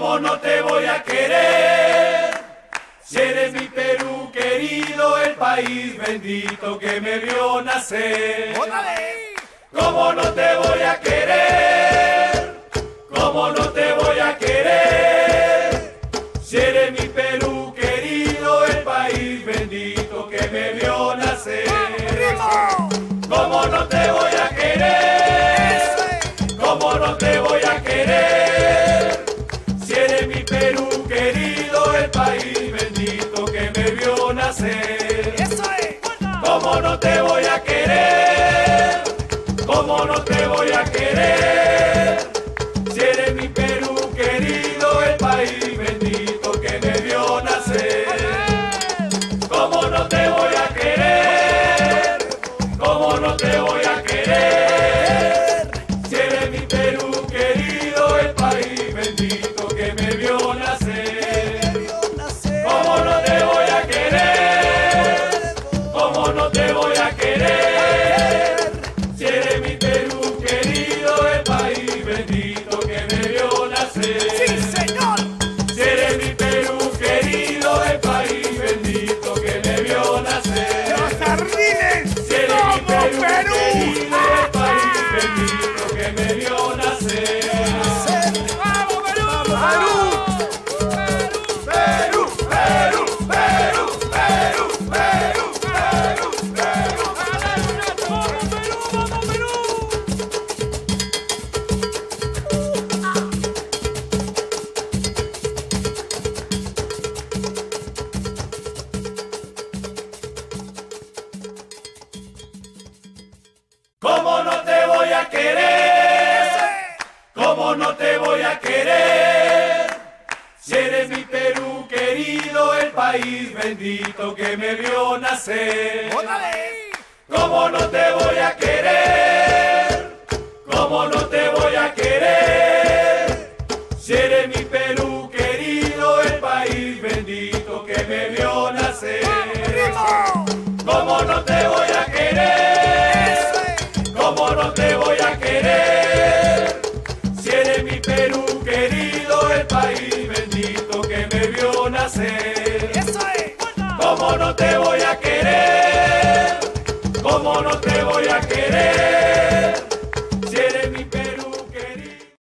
¿Cómo no te voy a querer? Si eres mi Perú querido, el país bendito que me vio nacer. ¿Cómo no te voy a querer? ¿Cómo no te voy a querer? Si eres mi Perú querido, el país bendito que me vio nacer. ¿Cómo no te voy a querer? ¿Cómo no te voy a querer? Si eres mi Perú querido, el país bendito que me vio nacer. ¿Cómo no te voy a querer? ¿Cómo no te voy a querer? Si eres mi Perú querido, el país bendito que me vio nacer. ¿Cómo no te voy a querer? ¿Cómo no te voy a querer? Si eres mi Perú querido, el país bendito que me vio nacer. ¿Cómo no te voy a querer? ¿Cómo no te voy a querer? Si eres mi Perú querido, el país bendito que me vio nacer. ¡Sí, señor! Si eres mi Perú querido, el país bendito que me vio nacer. ¡Los jardines Si eres mi como Perú Perú! querido, el país bendito que me vio nacer. ¡Vamos, Perú! Perú, Perú, Perú, Perú, Perú, Perú, Perú. ¡Vamos, Perú! ¡Vamos, Perú! ¿Cómo no te voy a querer? ¿Cómo no te voy a querer? Si eres mi Perú querido, el país bendito que me vio nacer. ¿Cómo no te voy a querer? ¿Cómo no te voy a querer? Si eres mi Perú querido, el país bendito que me vio nacer. ¿Cómo no te voy a querer? ¿Cómo no te voy a querer? Si eres mi Perú querido, el país bendito que me vio nacer. ¿Cómo no te voy